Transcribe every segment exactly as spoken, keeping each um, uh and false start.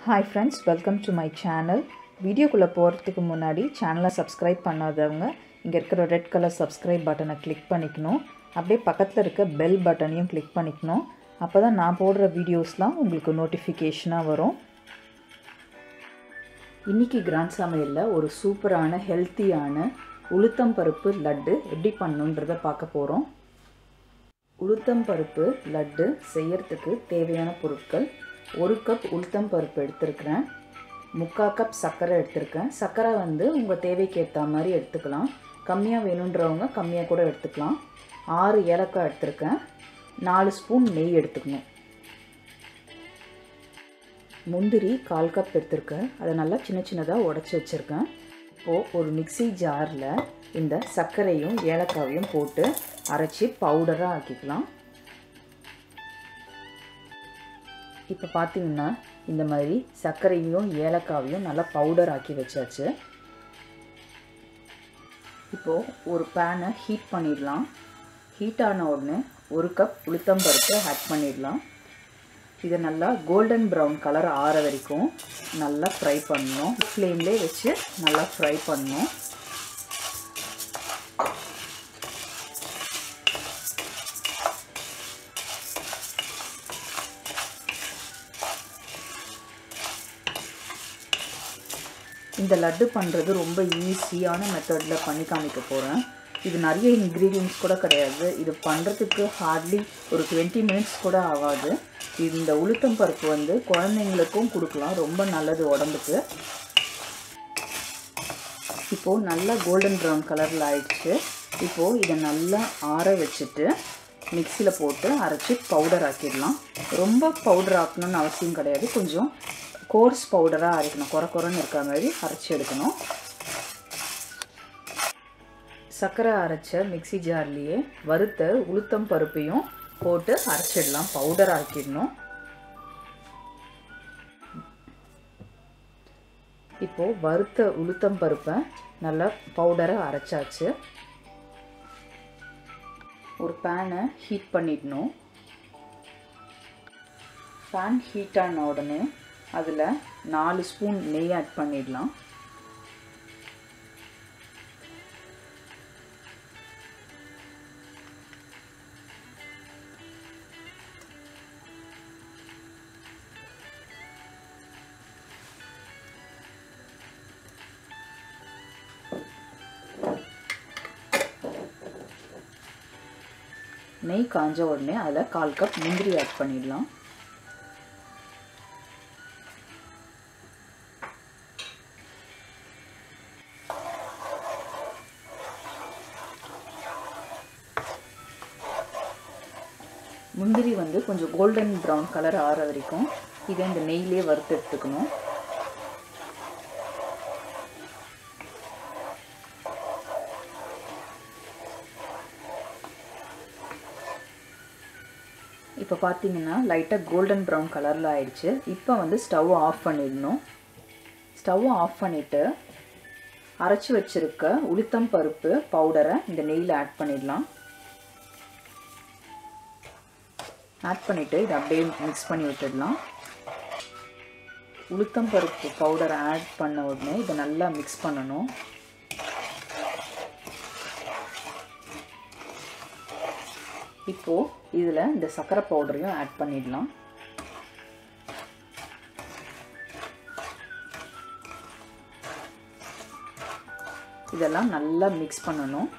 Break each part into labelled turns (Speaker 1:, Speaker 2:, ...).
Speaker 1: Hi friends, welcome to my channel. வீடியோக்குள்ள போறதுக்கு முன்னாடி சேனலை சப்ஸ்கிரைப் பண்ணாதவங்க இங்க இருக்கிற ரெட் கலர் சப்ஸ்கிரைப் பட்டனை கிளிக் பண்ணிக்கணும். அப்படியே பக்கத்துல இருக்க பெல் பட்டனையும் கிளிக் பண்ணிக்கணும். அப்பதான் நான் போடுற வீடியோஸ்லாம் உங்களுக்கு நோட்டிஃபிகேஷனா வரும். இன்னைக்கு கிராண்ட் சமையல்ல ஒரு சூப்பரான ஹெல்த்தியான உளுத்தம் பருப்பு லட்டு எப்படி பண்ணனும்ன்றத பார்க்க போறோம். உளுத்தம் பருப்பு லட்டு செய்யறதுக்கு தேவையான பொருட்கள் ஒரு கப் உளுத்தம் பருப்பு எடுத்துக்கிறேன். முக்கால் கப் சர்க்கரை எடுத்துக்கிறேன். சர்க்கரை வந்து உங்கள் தேவைக்கு ஏற்ற மாதிரி எடுத்துக்கலாம். கம்மியாக வேணுன்றவங்க கம்மியாக கூட எடுத்துக்கலாம். ஆறு ஏலக்காய் எடுத்துருக்கேன். நாலு ஸ்பூன் நெய் எடுத்துக்கணும். முந்திரி கால் கப் எடுத்துருக்கேன். அதை நல்லா சின்ன சின்னதாக உடச்சி வச்சுருக்கேன். இப்போது ஒரு மிக்சி ஜாரில் இந்த சர்க்கரையும் ஏலக்காவையும் போட்டு அரைச்சி பவுடராக ஆக்கிக்கலாம். இப்போ பார்த்தீங்கன்னா இந்த மாதிரி சர்க்கரையும் ஏலக்காவையும் நல்லா பவுடர் ஆக்கி வச்சாச்சு. இப்போது ஒரு பேனை ஹீட் பண்ணிடலாம். ஹீட் ஆன உடனே ஒரு கப் உளுத்தம் பருப்பு ஆட் பண்ணிடலாம். இதை நல்லா கோல்டன் ப்ரௌன் கலர் ஆற வரைக்கும் நல்லா ஃப்ரை பண்ணணும். ஃப்ளேம்லேயே வச்சு நல்லா ஃப்ரை பண்ணணும். இந்த லட்டு பண்ணுறது ரொம்ப ஈஸியான மெத்தடில் பண்ணி காமிக்க போகிறேன். இது நிறைய இன்க்ரீடியன்ட்ஸ் கூட கிடையாது. இது பண்ணுறதுக்கு ஹார்ட்லி ஒரு டுவெண்ட்டி மினிட்ஸ் கூட ஆகாது. இந்த உளுத்தம் பருப்பு வந்து குழந்தைங்களுக்கும் கொடுக்கலாம், ரொம்ப நல்லது உடம்புக்கு. இப்போது நல்லா கோல்டன் ப்ரௌன் கலரில் ஆயிடுச்சு. இப்போது இதை நல்லா ஆற வச்சுட்டு மிக்சியில் போட்டு அரைச்சி பவுடர் ஆக்கிடலாம். ரொம்ப பவுடர் ஆக்கணும்னு அவசியம் கிடையாது. கொஞ்சம் கோர்ஸ் பவுடராக அரைக்கணும். குறை குறைன்னு இருக்க மாதிரி அரைச்சி எடுக்கணும். சர்க்கரை அரைச்ச மிக்சி ஜார்லேயே வறுத்த உளுத்தம் பருப்பையும் போட்டு அரைச்சிடலாம். பவுடர் ஆக்கிடணும். இப்போது வறுத்த உளுத்தம் பருப்பை நல்லா பவுடரை அரைச்சாச்சு. ஒரு பேனை ஹீட் பண்ணிடணும். பேன் ஹீட் ஆன உடனே அதில் நாலு ஸ்பூன் நெய் ஆட் பண்ணிடலாம். நெய் காஞ்ச உடனே அதில் கால் கப் முந்திரி ஆட் பண்ணிடலாம். முந்திரி வந்து கொஞ்சம் கோல்டன் ப்ரௌன் கலர் ஆற வரைக்கும் இதை இந்த நெய்யிலே வறுத்து எடுத்துக்கணும். இப்போ பார்த்தீங்கன்னா லைட்டாக கோல்டன் ப்ரௌன் கலரில் ஆயிடுச்சு. இப்போ வந்து ஸ்டவ் ஆஃப் பண்ணிடணும். ஸ்டவ் ஆஃப் பண்ணிவிட்டு அரைச்சி வச்சுருக்க உளுத்தம் பருப்பு பவுடரை இந்த நெய்யில் ஆட் பண்ணிடலாம். ஆட் பண்ணிவிட்டு இதை அப்படியே மிக்ஸ் பண்ணி விட்டுடலாம். உளுத்தம் பருப்பு பவுடரை ஆட் பண்ண உடனே இதை நல்லா மிக்ஸ் பண்ணணும். இப்போது இதில் இந்த சர்க்கரை பவுடரையும் ஆட் பண்ணிடலாம். இதெல்லாம் நல்லா மிக்ஸ் பண்ணணும்.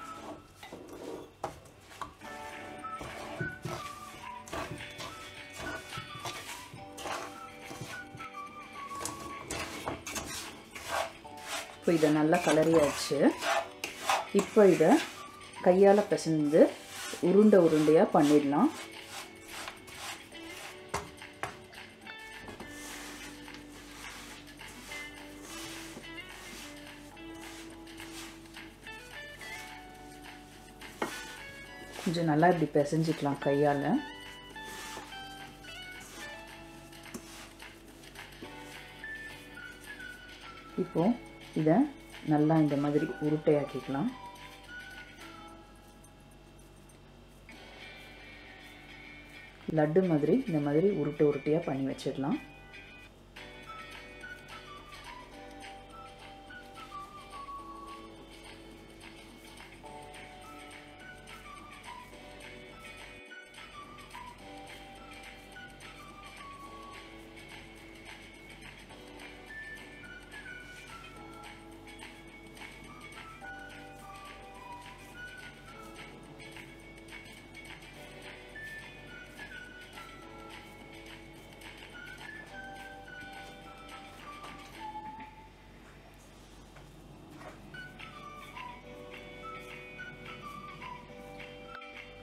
Speaker 1: இப்போ இதை நல்லா கலரியாச்சு. இப்போ இதை கையால் பிசைந்து உருண்டை உருண்டையாக பண்ணிடலாம். கொஞ்சம் நல்லா இப்படி பிசைஞ்சிக்கலாம் கையால். இப்போது இதை நல்லா இந்த மாதிரி உருட்டையாக்கிக்கலாம். லட்டு மாதிரி இந்த மாதிரி உருட்டை உருட்டையாக பண்ணி வச்சிடலாம்.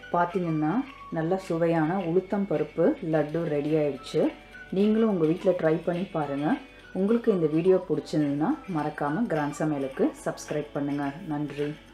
Speaker 1: பார்த்தீங்கன்னா நல்ல சுவையான உளுத்தம் பருப்பு லட்டு ரெடி ஆயிடுச்சு. நீங்களும் உங்கள் வீட்டில் ட்ரை பண்ணி பாருங்கள். உங்களுக்கு இந்த வீடியோ பிடிச்சிருந்ததுன்னா மறக்காமல் கிராண்ட் சமையலுக்கு சப்ஸ்கிரைப் பண்ணுங்கள். நன்றி.